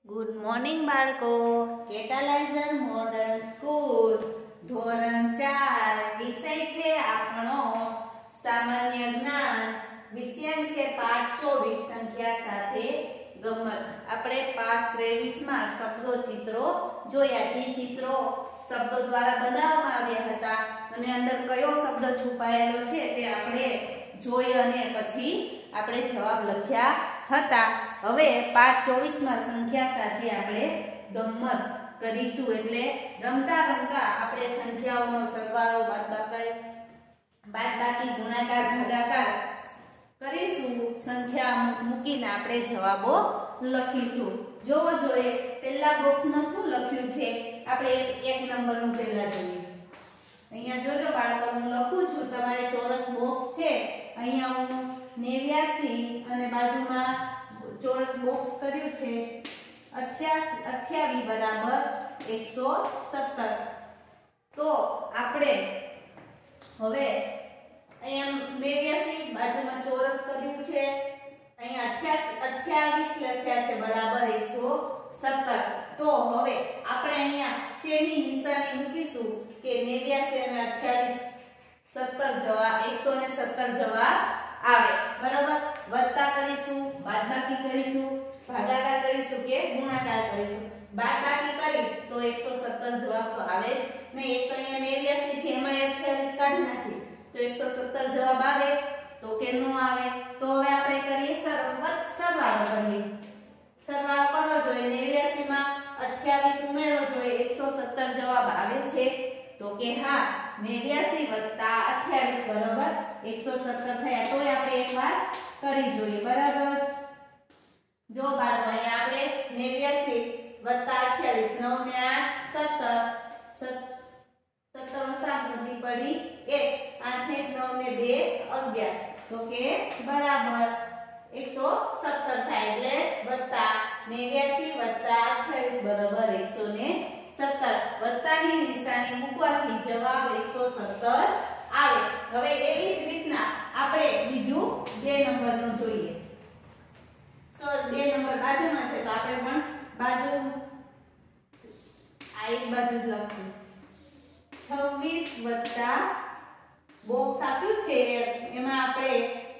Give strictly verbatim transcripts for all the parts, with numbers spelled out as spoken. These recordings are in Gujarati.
ગુડ મોર્નિંગ બાળકો. કેટલાઇઝર મોડલ સ્કૂલ ધોરણ ચાર વિષય છે આપણો સામાન્ય જ્ઞાન. વિષય છે પાઠ ચોવીસ સંખ્યા સાથે ગમત. આપણે પાઠ ત્રેવીસ માં શબ્દો ચિત્રો જોયા. જે ચિત્રો શબ્દો દ્વારા બનાવવામાં આવ્યા હતા અને અંદર કયો શબ્દ છુપાયેલો છે તે આપણે જોઈ અને પછી આપણે જવાબ લખ્યા હતા. હવે પાઠ ચોવીસ માં સંખ્યા સાથે આપણે ગમત કરીશું. એટલે રમતા રમતા આપણે સંખ્યાઓનો સરવાળો બાદબાકી બાદબાકી ગુણાકાર ભાગાકાર કરીશું. સંખ્યા મૂકીને આપણે જવાબો લખીશું. જોવો જોઈએ પહેલા બોક્સમાં શું લખ્યું છે. આપણે એક નંબરનું પહેલા જોઈએ. અહીંયા જોજો બાળકો, હું લખું છું. તમારે ચોરસ બોક્સ છે. અહીંયા હું નેવ્યાસી અને બાજુમાં ચોરસ બોક્સ કર્યું છે અઠ્યાવીસ બરાબર એકસો સત્તર. તો આપણે હવે અહીંયા નેવ્યાસી બાજુમાં ચોરસ કર્યું છે, અહીંયા અઠ્યાવીસ લખ્યા છે બરાબર એકસો સત્તર. તો હવે આપણે અહીંયા શેની નિશાની મૂકીશું કે નેવ્યાસી અને અઠ્યાવીસ સત્તર જવાબ એકસો ને સત્તર જવાબ આવે. બરાબર. વત્તા કરીશું, બાદબાકી કરીશું, ભાગાકાર કરીશું કે ગુણાકાર કરીશું. બાદબાકી કરી તો એકસો સત્તર જવાબ તો આવે જ નહીં. એક તો અહીંયા નેવ્યાસી છે, એમાં અઠ્યાવીસ કાઢી નાખી તો એકસો સત્તર જવાબ આવે તો કે નો આવે. તો હવે આપણે કરીએ સરવાળો કરીએ. સરવાળો કરવો જોઈએ. નેવ્યાસી માં અઠ્યાવીસ ઉમેરવો જોઈએ. એકસો સત્તર જવાબ આવે છે તો કે હા. નેવ્યાસી વત્તા અઠ્યાવીસ બરાબર એકસો સત્તર થયા. તો આપણે એકવાર કરી જોઈએ. બરાબર. જો બાળકો અહીંયા આપણે નેવ્યાસી વત્તા અઠ્યાવીસ, નવ ને આઠ સત્તર, સત્તર સાત વધી પડી એક, આઠ ને નવ ને બે અગિયાર. તો કે બરાબર એકસો સત્તર થાય. એટલે વત્તા નેવ્યાસી વત્તા અઠ્યાવીસ બરાબર એકસો ને સત્તર. વત્તાની નિશાની મૂકવાથી જવાબ એકસો સત્તર આવે. હવે એવી જ રીતના આપણે બીજું બે નંબરનું જોઈએ. સો બે નંબર બાજુમાં છે તો આપણે પણ બાજુ આ એક બાજુ જ લખશું. છવ્વીસ વત્તા બોક્સ આપ્યું છે એમાં આપણે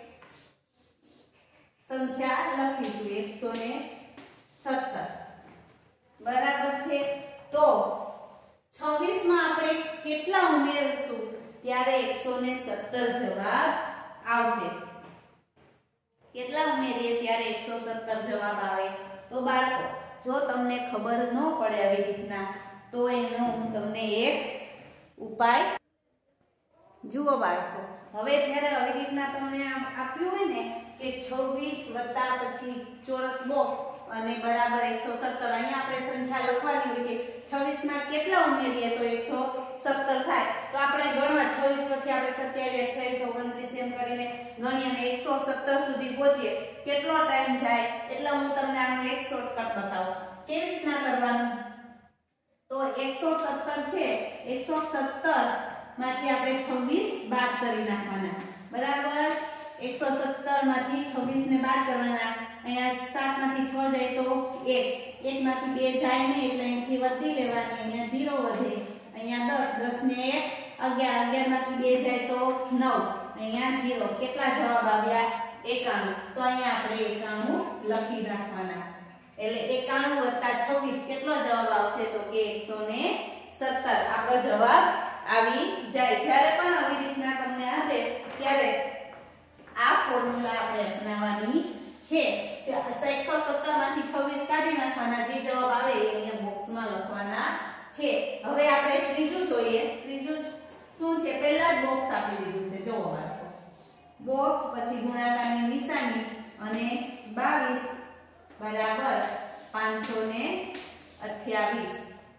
સંખ્યા લખીશું એકસો ને સત્તર. બરાબર છે. તો છવ્વીસ માં આપણે કેટલા ઉમેરશું ત્યારે એકસો ને સત્તર જવાબ આવશે. કેટલા ઉમેરીએ ત્યારે એકસો સત્તર જવાબ આવે. તો બાળકો જો તમને ખબર ન પડે આવી રીતના તો એનો હું તમને એક ઉપાય જુઓ બાળકો. હવે જ્યારે આવી રીતના તમને આપ્યું હોય ને કે છવ્વીસ વત્તા પછી ચોરસ બોક્સ અને બરાબર એકસો સત્તર, અહીંયા આપણે સંખ્યા લખવાની હોય કે છવ્વીસ માં કેટલા ઉમેરીએ તો એકસો સત્તર થાય. તો આપણે ગણવા છવ્વીસ પછી આપણે સત્યાવીસ અઠ્યાવીસ ઓગણત્રીસ એમ કરીને ગણીએ અને એકસો સત્તર સુધી પહોંચીએ. કેટલો ટાઈમ જાય એટલે હું તમને આનું એક શોર્ટકટ બતાવું કેવી રીતના કરવાનું. તો એકસો સત્તર છે, એકસો સત્તર માંથી આપણે છવ્વીસ બાદ કરી નાખવાના. બરાબર. એકસો સત્તર માંથી છવ્વીસ ને બાદ કરવાના. અહીંયા સાત માંથી છ જાય તો એક, એક માંથી બે જાય નહીં એટલે અહીંથી વધી લેવાની. અહીંયા જીરો વધે. અહીંયા દસ, દસ ને એક અગિયાર, અગિયાર માંથી બે જાય તો નવ, અહીંયા જીરો. કેટલા જવાબ આવ્યા? એકાણું. તો અહીંયા આપણે એકાણું લખી રાખવાના. એટલે એકાણું વત્તા છવ્વીસ કેટલો જવાબ આવશે તો કે એકસો ને સત્તર. આપણો જવાબ આવી જાય. જ્યારે પણ આવી રીતના તમને આવે ત્યારે આ ફોર્મ્યુલા આપણે અપનાવવાની છે. એકસો સત્તર માંથી છવ્વીસ કાઢી નાખવાના. જે જવાબ આવે એ અહીંયા બોક્સમાં લખવાના છે. હવે આપણે ત્રીજું જોઈએ. ત્રીજું શું છે? પહેલા જ બોક્સ આપી દીધું છે. જોવો બાળકો, બોક્સ પછી ગુણાકારની નિશાની અને બાવીસ બરાબર પાંચસો ને અઠ્યાવીસ.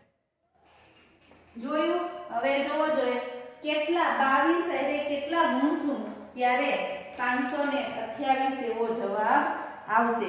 જોયું? હવે જોવો જોઈએ કેટલા બાવીસ એટલે કેટલા ગુણશું ત્યારે પાંચસો ને અઠ્યાવીસ એવો જવાબ આવશે.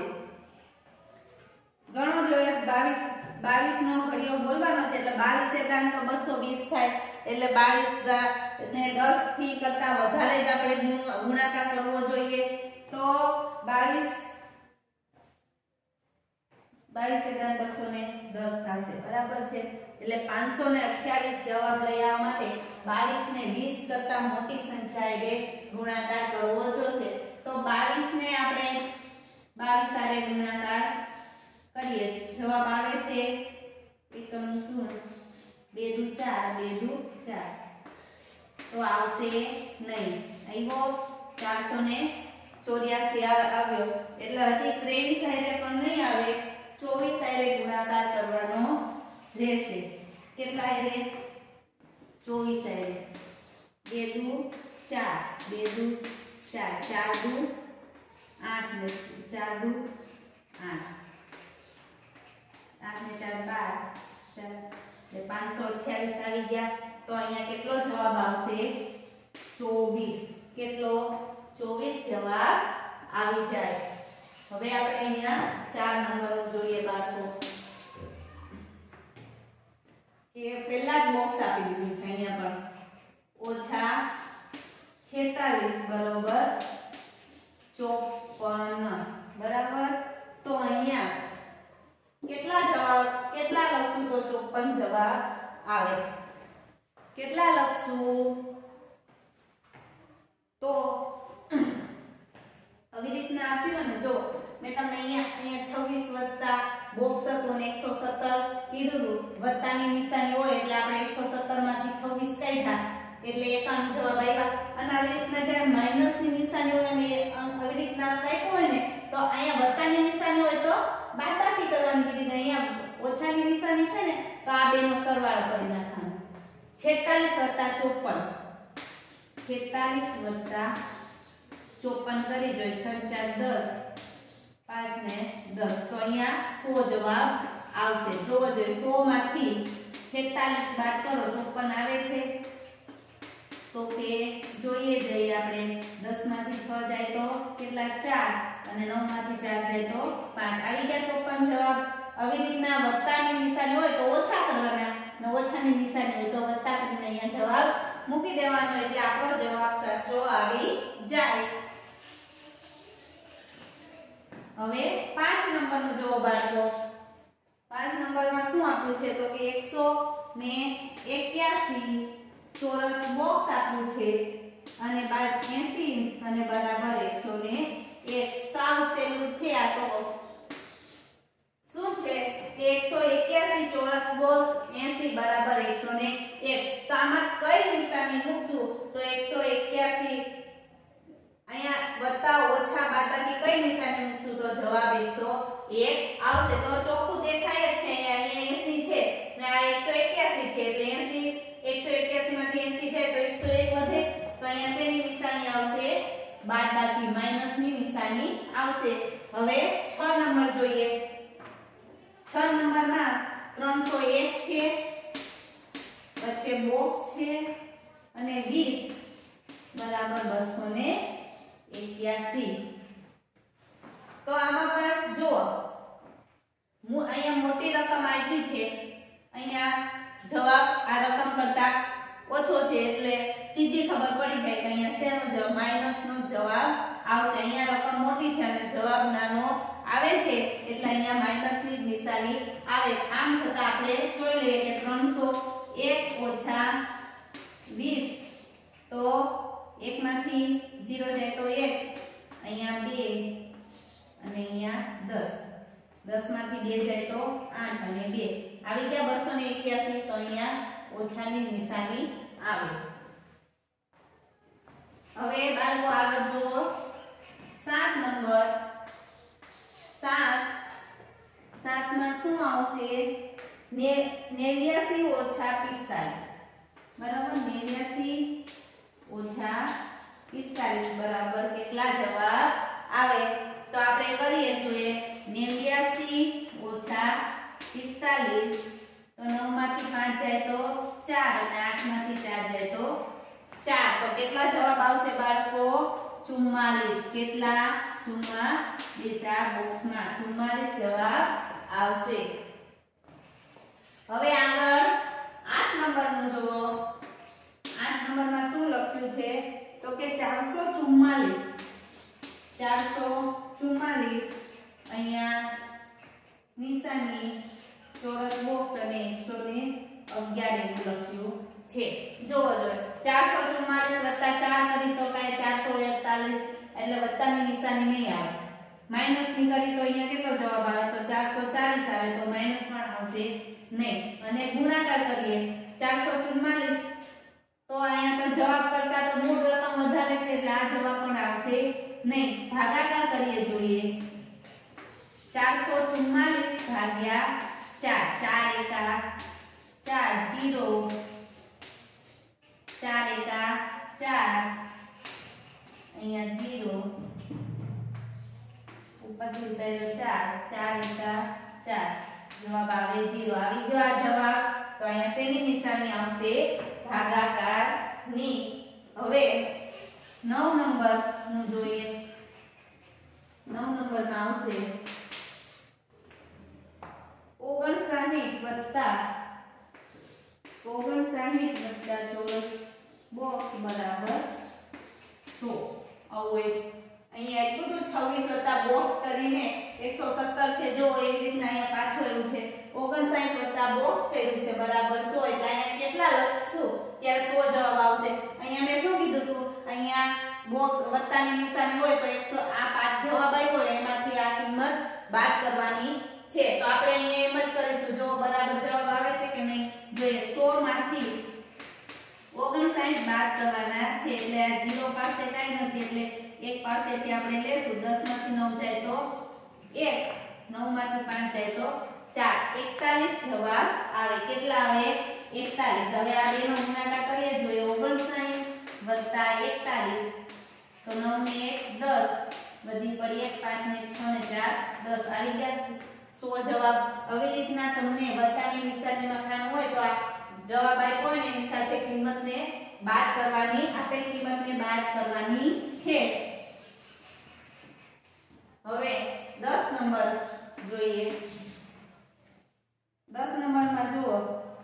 ગણો જોઈએ. બાવીસ બાવીસ નો ઘડિયો બોલવાનો છે એટલે બાવીસ એકાંક તો બસો વીસ થાય. એટલે બાવીસ ને દસ થી કરતા વધારે જ આપણે ગુણાકાર કરવો જોઈએ. તો બાવીસ બાવીસ એકા બસો ને દસ થશે બરાબર છે એટલે પાંચસો ને અઠ્યાવીસ જવાબ લઈ આવવા માટે બાવીસ ને વીસ કરતા મોટી સંખ્યાએ ગુણાકાર કરવો જોશે તો બાવીસ ને આપણે બાવીસ સાથે ગુણાકાર કરીએ જવાબ આવે છે એકમ શું બે દુ ચાર બે દુ ચાર તો આવશે નહીં આવ્યો ચારસો ને ચોર્યાસી આવ્યો એટલે હજી ત્રેવીસ હારે પણ નહીં આવે ચોવીસ હારે ગુણાકાર કરવાનો રહેશે કેટલા હારે ચોવીસ હારે બે દુ ચાર બે દુ ચાર ચાર દુ આઠ ને ચાર દુ આઠ આઠ ને ચાર બાર ચાર એટલે પાંચસો અઠ્યાવીસ આવી ગયા તો અહીંયા કેટલો જવાબ આવશે ચોવીસ કેટલો ચોવીસ જવાબ આવી જાય હવે આપણે અહીંયા ચાર નંબરનું જોઈએ બાળકો કે પહેલા જ બોક્સ આપી દીધું છે અહીંયા પણ ઓછા છેતાલીસ બરોબર ચોપન બરાબર તો અહીંયા કેટલા જવાબ કેટલા લખશું તો ચોપન જવાબ આવે કેટલા લખશું તો આવી રીતના આપ્યું ને જો મેં તમને અહીંયા અહીંયા છવ્વીસ વત્તા બોક્સ હતો ને એકસો સત્તર કીધું વત્તાની નિશાની હોય એટલે આપણે એકસો સત્તર માંથી છવ્વીસ કાઢ્યા એટલે એકાણું જવાબ આવ્યા અને આવી રીતના જ્યારે માઈનસ ની નિશાની હોય અને આવી રીતના કાંઈક હોય ને તો અહીંયા વત્તાની નિશાની હોય તો બાદબાકી કરવાની કીધી અહીંયા ઓછાની નિશાની છે ને તો આ બેનો સરવાળો કરી નાખવાનો છેતાલીસ વત્તા ચોપન છેતાલીસ વત્તા ચોપન કરી જોઈએ છ ચાર દસ પાંચ ને દસ તો અહીંયા સો જવાબ આવશે જોવો જોઈએ સો માંથી છેતાલીસ બાદ કરો ચોપન આવે છે તો કે જોઈએ જઈએ આપણે દસ માંથી છ જાય તો કેટલા ચાર અને નવ માંથી ચાર જાય તો પાંચ આવી ગયા ચોપન જવાબ આવી રીતના વત્તાની નિશાની હોય તો ઓછા કરવાના અને ઓછાની નિશાની હોય તો વત્તા કરીને અહીંયા જવાબ મૂકી દેવાનો એટલે આપણો જવાબ સાચો આવી જાય હવે પાંચ નંબરનું જોવો બાળકો પાંચ નંબરમાં શું આપ્યું છે તો કે એકસો ને એક્યાસી ચોરસ બોક્સ આપ્યું છે અને બાદ એંસી અને બરાબર એકસો ને એક સાવ સહેલું છે આ તો શું છે કે એકસો એક્યાસી ચોરસ બોક્સ એંસી બરાબર એકસો ને એક તો આમાં કઈ નિશાની મૂકશું તો એકસો એક્યાસી અહીંયા વત્તા ઓછા બાદબાકી કઈ નિશાની મૂકશું તો જવાબ એકસો એક આવશે તો ચોખ્ખું દેખાય જ છે અહીંયા એંસી છે ને આ એકસો એક્યાસી છે એટલે એંસી એકસો એક્યાસી માંથી એંસી છે તો એકસો એક વધે તો અહીંયા શેની નિશાની આવશે બાદબાકી માઈનસ ની નિશાની આવશે હવે છ નંબર જોઈએ છ નંબરમાં ત્રણસો એક છે વચ્ચે બોક્સ છે અને વીસ બરાબર બસો ને એક્યાસી તો આમાં પણ જો હું અહીંયા મોટી રકમ આપી છે અહીંયા જવાબ આ રકમ કરતા ઓછો છે એટલે સીધી ખબર પડી જાય કે અહીંયા શેનો જવાબ માઈનસ નો જવાબ આવશે અહીંયા રકમ મોટી છે અને જવાબ નાનો આવે છે એટલે અહીંયા માઈનસ ની નિશાની આવે આમ છતાં આપણે જોઈ લઈએ કે ત્રણસો એક ઓછા વીસ તો એક માંથી ઝીરો જાય તો એક અહીંયા બે અને અહીંયા દસ દસ માંથી બે જાય તો આઠ અને બે આવી ગયા બસો ને એક્યાસી તો અહીંયા ઓછાની નિશાની આવે હવે બાળકો આગળ જુઓ સાત નંબર સાત સાતમાં શું આવશે નેવ્યાસી ઓછા પિસ્તાલીસ બરાબર નેવ્યાસી ઓછા પિસ્તાલીસ બરાબર કેટલા જવાબ આવે તો આપણે કરીએ જોઈએ નેવ્યાસી ઓછા પિસ્તાલીસ તો નવ માંથી પાંચ જાય તો ચાર અને આઠ માંથી ચાર જાય તો ચાર તો કેટલા જવાબ આવશે બાળકો ચુમ્માલીસ કેટલા ચુમ્માલીસ આ બોક્સમાં ચુમ્માલીસ જવાબ આવશે હવે આગળ આઠ નંબરનું જુઓ આઠ નંબરમાં શું લખ્યું છે તો કે ચારસો ચુમ્માલીસ ચારસો ચુમ્માલીસ અહીંયા નિશાની ચોરસ બોક્સ અને એકસો અગિયાર એવું લખ્યું છે. જોવો જોઈએ ચારસો ચુમ્માલીસ વત્તા ચાર કરી તો કાંઈ ચારસો એકતાલીસ એટલે વત્તાની નિશાની નહીં આવે. માઈનસ ની કરી તો અહીંયા કેટલો જવાબ આવે તો ચારસો ચાલીસ આવે તો માઈનસ પણ આવશે નહીં. અને ગુણાકાર કરીએ ચારસો ચુમ્માલીસ તો અહીંયા તો જવાબ કરતા તો મૂળ રકમ વધારે છે એટલે આ જવાબ પણ આવશે નહીં. ભાગાકાર કરીએ જોઈએ ચારસો ચુમ્માલીસ ભાગ્યા ચાર, ચાર એકા ચાર, જીરો, ચાર એકા ચાર, અહીંયા જીરો, ઉપરથી ઉતાર્યો ચાર, ચાર એકા ચાર, જવાબ આવે જીરો. આવી ગયો આ જવાબ. તો અહીંયા શેની નિશાની આવશે ભાગાકાર ની. હવે નવ નંબર નું જોઈએ. નવ નંબર માં આવશે ઓગણસાહીઠ વત્તા ઓગણસાહીઠ વત્તા ચોરસ બોક્સ બરાબર સો. આવું એક અહીંયા એટલું તો છવ્વીસ વત્તા બોક્સ કરીને એકસો સત્તર છે. જો એવી રીતના અહીંયા પાછો એવું છે ઓગણસાહીઠ વત્તા બોક્સ કર્યું છે બરાબર સો. એટલે અહીંયા કેટલા લખશું ત્યારે સો જવાબ આવશે. અહીંયા મેં શું કીધું હતું અહીંયા બોક્સ વત્તાની નિશાની હોય તો એકસો આ પાંચ જવાબ આવ્યો એમાંથી આ કિંમત બાદ કરવાની છે. તો આપણે અહીંયા એમ જ કરીશું. જો બરાબર જવાબ આવે છે કે નહીં જોઈએ. સો માંથી ઓગણસાહીઠ બાદ કરવાના છે એટલે આ જીરો પાસે કાંઈ નથી એટલે એક પાસેથી આપણે લેશું. દસ માંથી નવ જાય તો એક, નવ માંથી પાંચ જાય તો ચાર, એકતાલીસ જવાબ આવે. કેટલા આવે એકતાલીસ. હવે આ બેનો ગુણાકાર કરીએ જોઈએ ઓગણસાહીઠ વત્તા એકતાલીસ તો નવ ને એક દસ, બધી પડી એક, પાંચ ને છ ને ચાર દસ, આવી ગયા સો જવાબ. આવી રીતના તમને વત્તાની નિશાનીમાં ખાનું હોય તો આ જવાબ આપ્યો હોય ને એની સાથે કિંમતને બાદ કરવાની, આપેલ કિંમતને બાદ કરવાની છે. હવે દસ નંબર જોઈએ. દસ નંબરમાં જુઓ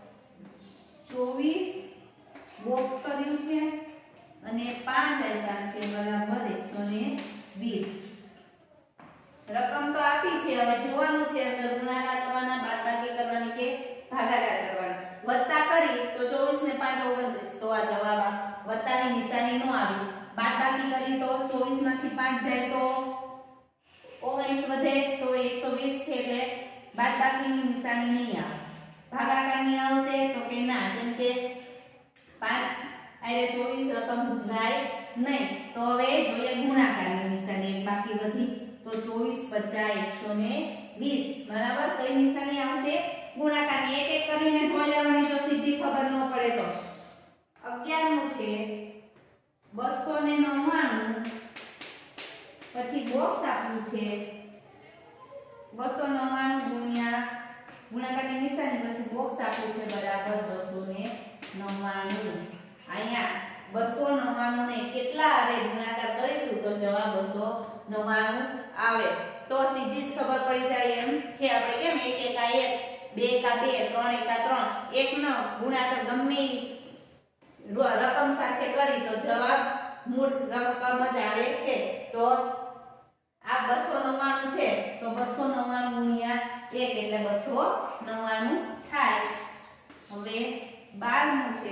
ચોવીસ બોક્સ કર્યું છે અને પાંચ આપ્યા છે બરાબર એકસો વીસ. રકમ તો આપી છે. હવે જોવાનું છે અંદર ગુણાકાર કરવાના, બાદબાકી કરવાની કે ભાગાકાર કરવાના. વત્તા કરી તો ચોવીસ ને પાંચ ઓગણત્રીસ તો આ જવાબ વત્તાની નિશાની નો આવી. બાદબાકી કરી તો ચોવીસ માંથી પાંચ જાય તો ઓગણીસ વધે તો એકસો વીસ છે એટલે બાદબાકીની નિશાની નહીં આવે. ભાગાકારની આવશે તો કે ના, કેમ કે પાંચ આરે ચોવીસ રકમ ભૂંજાય નહીં. તો હવે જોઈએ ગુણાકારની નિશાની. બાકી બધી તો ચોવીસ પચાસ એકસો વીસ બરાબર. કઈ નિશાની આવશે ગુણાકારની. એક એક કરીને જોઈ લેવાની જો સીધી ખબર ન પડે તો. અગિયાર નું છે બસો નવ્વાણું, પછી બોક્સ આપ્યું છે બસો નવ્વાણું ગુણ્યા ગુણાકારની નિશાની પછી બોક્સ આપ્યું છે બરાબર બસો નવ્વાણું. અહીંયા બસો નવ્વાણું ને કેટલા આવે ગુણાકાર કરીશું તો જવાબ બસો નવ્વાણું આવે. તો સીધી જ ખબર પડી જાય એમ છે. આપણે કેમ એક એકા એક, બે એકા બે, ત્રણ એકા ત્રણ, એક નો ગુણાકાર ગમે રકમ સાથે કરી તો જવાબ મૂળ રકમ જ આવે છે. તો આ બસો નવ્વાણું છે તો બસો નવ્વાણું ગુણ્યા એક એટલે બસો નવ્વાણું થાય. હવે બાર નું છે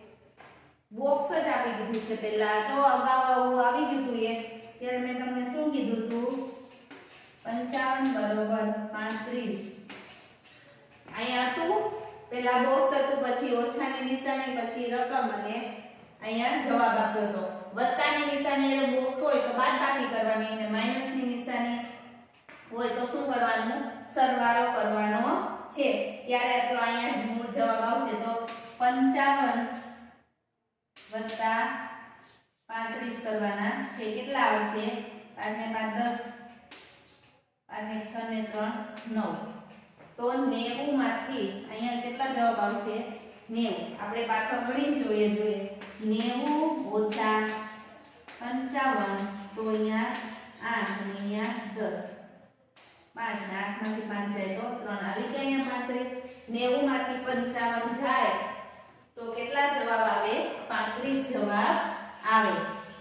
બોક્સ જ આપી દીધું છે. પહેલા જો અગાઉ આવી ગયું હતું એ ત્યારે મેં તમને શું કીધું હતું પંચાવન બરોબર પાંત્રીસ. અહીંયા હતું પેલા બોક્સ હતું, પછી ઓછાની નિશાની, પછી રકમ અને અહીંયા જવાબ આપ્યો હતો. વત્તાની નિશાની એટલે બોક્સ હોય તો બાદબાકી કરવાની અને માઈનસની નિશાની હોય તો શું કરવાનું સરવાળો કરવાનો છે. ત્યારે આપણો અહીંયા મૂળ જવાબ આવશે તો પંચાવન વત્તા પાંત્રીસ કરવાના છે. કેટલા આવશે પાંચ ને પાંચ દસ, પાંચ ને છ ને ત્રણ નવ. તો નેવું માંથી અહીંયા કેટલા જવાબ આવશે નેવું. આપણે પાછળ ગણી જોઈએ જોઈએ નેવું ઓછા પંચાવન તો અહીંયા આઠ અને અહીંયા દસ, પાંચ ને આઠ માંથી પાંચ જાય તો ત્રણ આવી ગયા. અહીંયા પાંત્રીસ. નેવું માંથી પંચાવન જાય તો કેટલા જવાબ આવે પાંત્રીસ જવાબ આવે.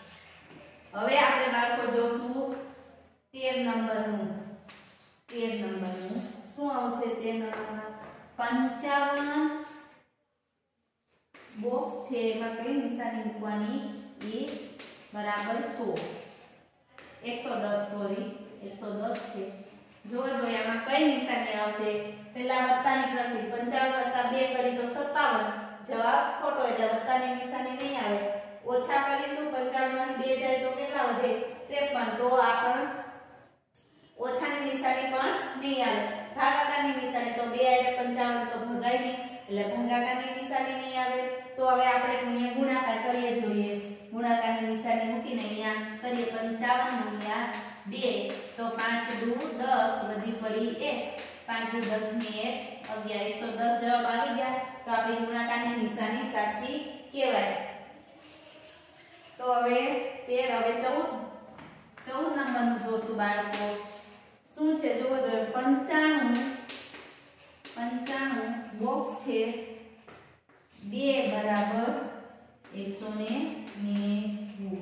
હવે આપણે બાળકો જોશું તેર નંબરનું. તેર નંબરનું શું પંચાવન બોક્સ છે એમાં કઈ નિશાની મૂકવાની એ બરાબર સો એકસો દસ સોરી એકસો દસ છે જો જો એમાં કઈ નિશાની આવશે પહેલા વત્તા નીકળશે પંચાવન વત્તા બે કરી તો સત્તાવન જવાબ ખોટો એટલે વત્તાની નિશાની નહીં આવે ઓછા કરીશું પંચાવન માંથી બે જાય તો કેટલા વધે ત્રેપન તો આ પણ ઓછાની નિશાની પણ નહીં આવે ભાગાકારની નિશાની તો બે આવે પંચાવન તો ભગાય નહીં એટલે ભાગાકારની નિશાની નહીં આવે તો હવે આપણે ગુણ્યા ગુણાકાર કરીએ જોઈએ ગુણાકારની નિશાની મૂકીને અહીંયા કરીએ પંચાવન ગુણ્યા બે તો પાંચ દુ દસ વધી પડી એક પાંચ દુ દસ ની એક અગિયાર એકસો દસ જવાબ આવી ગયા તો આપણી ગુણાકારની નિશાની સાચી કહેવાય તો હવે તેર હવે ચૌદ ચૌદ નંબરનું જોશું બાળકો શું છે જોવો જોઈએ પંચાણું પંચાણું બોક્સ છે બે બરાબર એકસો નેવું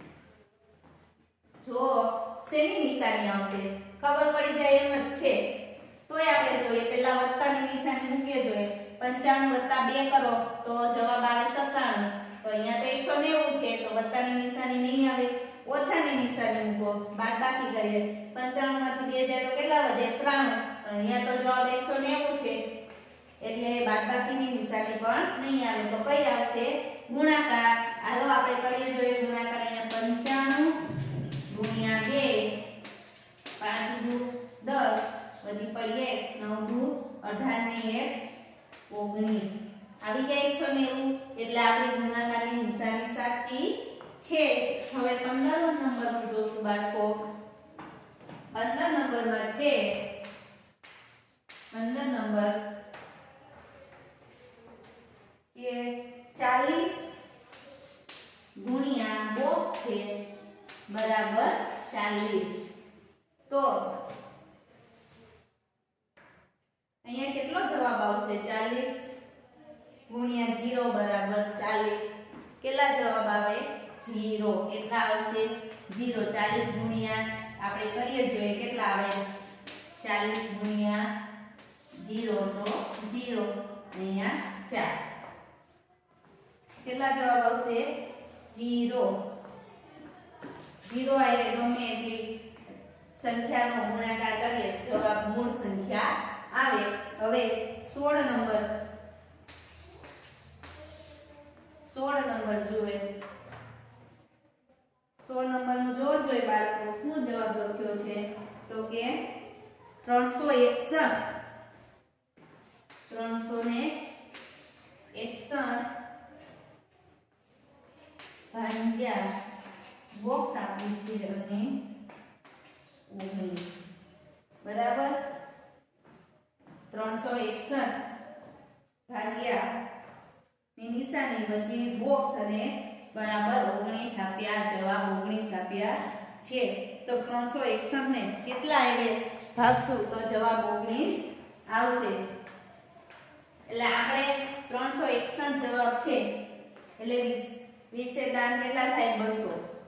જો શેની નિશાની આવશે ખબર પડી જાય એમ જ છે તોય આપણે જોઈએ પહેલા વત્તાની નિશાની મૂકીએ જોઈએ પંચાણું વત્તા બે કરો તો જવાબ આવે સત્તાણું તો અહીંયા તો એકસો નેવું છે તો વત્તાની નિશાની નહીં આવે ઓછાની નિશાની મૂકો બાદબાકી કરીએ પંચાણું માંથી બે જાય તો કેટલા વધે ત્રાણું પણ અહીંયા તો જવાબ એકસો નેવું છે એટલે બાદબાકીની નિશાની પણ નહીં આવે તો કઈ આવશે ગુણાકાર હાલો આપણે કરીએ જોઈએ ગુણાકાર અહીંયા પંચાણું ગુણ્યા બે પાંચ દુ દસ વધી પડી એક નવ દુ અઢાર ને એક ઓગણીસ આવી ગયા એકસો નેવું એટલે આપણી ગુણાકારની નિશાની સાચી છે હવે પંદર નંબરનું જોશું બાળકો પંદર નંબરમાં છે પંદર નંબર કે ચાલીસ ગુણ્યા બોક્સ છે બરાબર ચાલીસ તો અહીંયા કેટલો જવાબ આવશે ચાલીસ ગુણ્યા ઝીરો બરાબર ચાલીસ કેટલા જવાબ આવે ઝીરો કેટલા આવશે ઝીરો ચાલીસ ગુણ્યા આપણે કરીએ જોઈએ કેટલા આવે ચાલીસ ગુણ્યા ઝીરો તો ઝીરો અહીંયા ચાર કેટલા જવાબ આવશે ઝીરો ઝીરો એટલે ગમે એટલી સંખ્યાનો ગુણાકાર કરીએ જવાબ મૂળ સંખ્યા આવે હવે સોળ નંબર સોળ નંબર જોઈએ સોળ નંબરનું જોવો જોઈએ બાળકો શું જવાબ લખ્યો છે તો કે ત્રણસો એકસઠ ત્રણસો ને એકસઠ ભાગ્યા બોક્સ આપ્યું છે અને ઓગણીસ બરાબર ત્રણસો એકસઠ ભાગ્યા ની નિશાની પછી બોક્સ અને બરાબર ઓગણીસ આપ્યા જવાબ ઓગણીસ આપ્યા છે તો ત્રણસો એકસઠ ને કેટલા એટલે ભાગશું તો જવાબ ઓગણીસ આવશે એટલે આપણે ત્રણસો એકસઠ જવાબ છે એટલે વીસે દાન કેટલા થાય બસો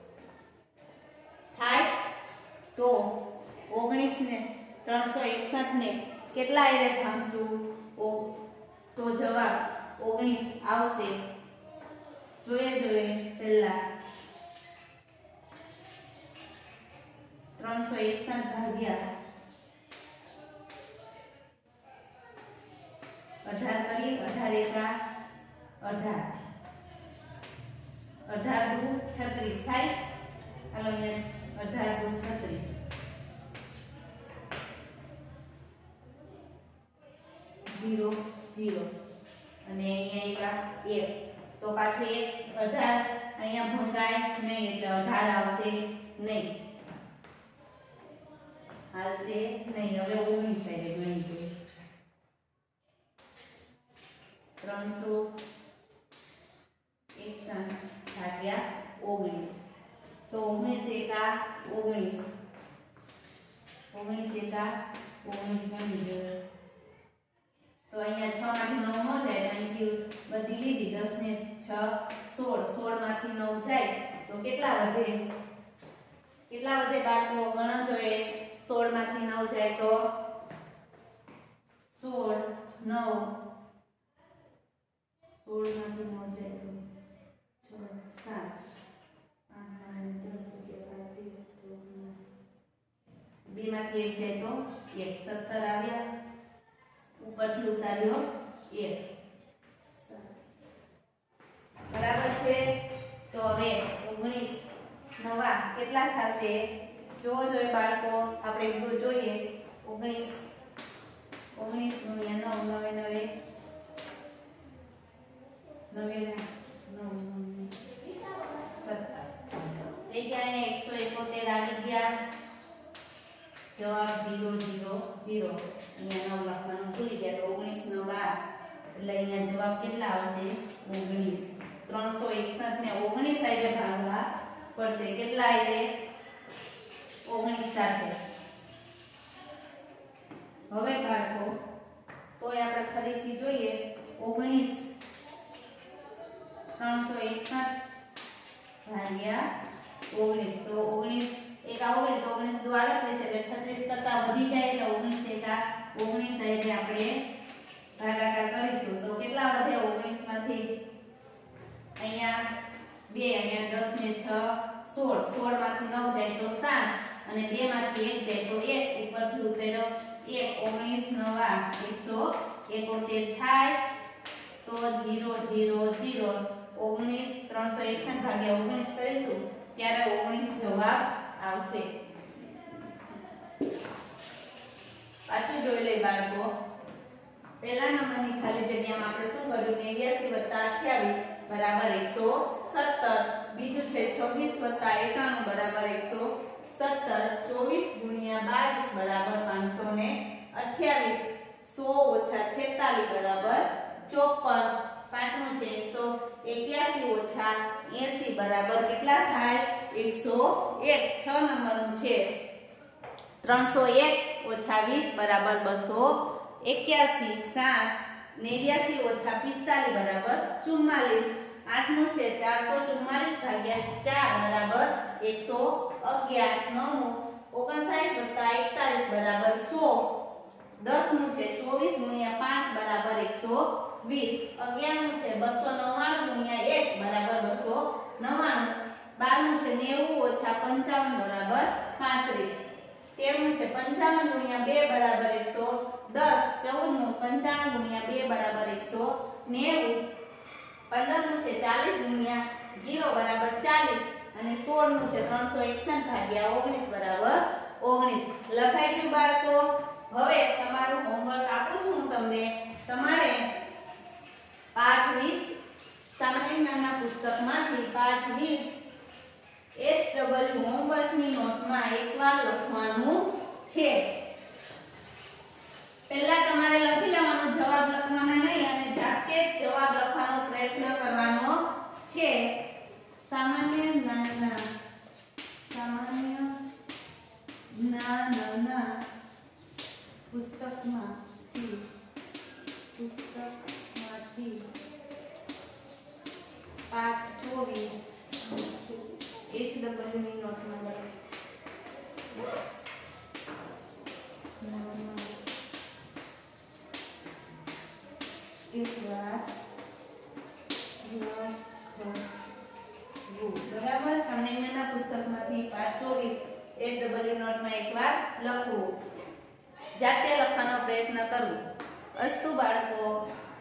થાય તો ઓગણીસ ને ત્રણસો એકસઠ ને કેટલા એટલે ભાગશું તો જવાબ ઓગણીસ આવશે જોઈએ જોઈએ પહેલા ત્રણસો એકસઠ ભાગ્યા અઢાર કરી અઢાર એકા અઢાર અઢાર દુ છત્રીસ થાય હાલો અહીંયા અઢાર દુ છત્રીસ જીરો જીરો અને અહીંયા એક તો પાછું એક અઢાર અહીંયા ભંગાય નહીં એટલે અઢાર આવશે નહીં હાલશે નહીં હવે ઓગણીસ થાય ગણી જોઈએ ત્રણસો એકસઠ ભાગ્યા ઓગણીસ તો ઓગણીસ એકા ઓગણીસ ઓગણીસ એકા ઓગણીસ ગણી જોઈએ તો અહીંયા છ માંથી નવ નો જાય અહીંથી બધી લીધી દસ ને છ સોળ સોળ માંથી નવ જાય તો કેટલા વધે કેટલા વધે બાળકો ગણો જોઈએ સોળ માંથી નવ જાય તો સોળ નવ સોળ માંથી નવ જાય તો છ સાત આઠ નવ દસ અગિયાર બાર તેર ચૌદ બે માંથી એક જાય તો એક સત્તર આવ્યા ઉપરથી ઉતાર્યો એક બરાબર છે તો હવે ઓગણીસ નવા કેટલા થશે જો જોઈએ બાળકો આપણે કીધું જોઈએ ઓગણીસ ઓગણીસ ગુણ્યા નવ નવે નવે નવે નવ સત્તર થઈ ગયા એકસો એકોતેર આવી ગયા જવાબ જીરો જીરો જીરો અહીંયા નવ લખવાનું ભૂલી ગયા તો ઓગણીસ નવા એટલે અહીંયા જવાબ કેટલા આવશે ઓગણીસ ત્રણસો એકસઠ ને ઓગણીસ સાથે ભાગવા પડશે કેટલા આવે ઓગણીસ સાથે હવે બાળકો તોય આપણે ફરીથી જોઈએ ઓગણીસ ત્રણસો એકસઠ ભાગ્યા ઓગણીસ તો ઓગણીસ એકા ઓગણીસ ઓગણીસ દુ આડત્રીસ એટલે છત્રીસ કરતા વધી જાય એટલે ઓગણીસ એકા ઓગણીસ એટલે આપણે ભાગાકાર કરીશું તો કેટલા વધે ઓગણીસ માંથી અહીંયા બે અહીંયા દસ ને છ સોળ સોળ માંથી નવ જાય તો સાત અને બે માંથી એક જાય તો એક ઉપરથી ઉતર્યો એક ઓગણીસ નવા એકસો એકોતેર થાય તો જીરો જીરો જીરો ઓગણીસ ત્રણસો એકસઠ ભાગ્યા ઓગણીસ કરીશું ત્યારે ઓગણીસ જવાબ આવશે પાછું જોઈ લઈએ બાળકો પહેલા નંબરની ખાલી જગ્યામાં આપણે શું કર્યું નેવ્યાસી વત્તા અઠ્યાવીસ બરાબર એકસો સત્તર બીજું છે છવ્વીસ વત્તા એકાણું બરાબર એકસો સત્તર ચોવીસ ગુણ્યા બાવીસ બરાબર પાંચસો ને અઠ્યાવીસ સો ઓછા છેતાલીસ બરાબર ચોપન પાંચમું છે એકસો એક્યાસી ઓછા એંસી બરાબર કેટલા થાય એકસો એક છ નંબરનું છે ત્રણસો એક ઓછા વીસ બરાબર બસો એક્યાસી સાત નેવ્યાસી ઓછા પિસ્તાલીસ બરાબર ચુમ્માલીસ આઠમું છે ચારસો ચુમ્માલીસ ભાગ્યા ચાર બરાબર એકસો અગિયાર નવમું ઓગણસાઠ વત્તા એકતાલીસ બરાબર સો દસમું છે ચોવીસ ગુણ્યા પાંચ બરાબર એકસો વીસ અગિયારમું છે બસો નવ્વાણું ગુણ્યા એક બરાબર બસો નવ્વાણું બારમું છે નેવું ઓછા પંચાવન બરાબર પાંત્રીસ તેરમું છે પંચાવન ગુણ્યા બે બરાબર એકસો દસ ચૌદમું પંચાવન ગુણ્યા બે બરાબર એકસો નેવું પંદરમું છે ચાલીસ ગુણ્યા જીરો બરાબર ચાલીસ અને સોળમું છે ત્રણસો એકસઠ ભાગ્યા ઓગણીસ બરાબર ઓગણીસ લખાઈ ગયું બાળકો હવે તમારું હોમવર્ક આપું છું હું તમને તમારે પાઠ વીસ સામાન્ય જ્ઞાનના પુસ્તકમાંથી પાઠ વીસ એચ ડબલ્યુ હોમવર્કની નોટમાં એકવાર લખવાનું છે પહેલા તમારે લખી લેવાનો જવાબ લખવાના નહીં અને જાતે જ જવાબ લખવાનો પ્રયત્ન કરવાનો છે સામાન્ય જ્ઞાનના સામાન્ય જ્ઞાનના પુસ્તકમાંથી પુસ્તકમાંથી પાઠ ચોવીસ એચ ડબલ્યુ ની નોટમાં લખો એકવાર બરાબર સામાન્યના પુસ્તકમાંથી પાઠ ચોવીસ એચ ડબલ્યુ નોટમાં એકવાર લખવું જાતે લખવાનો પ્રયત્ન કરવો અસ્તુ બાળકો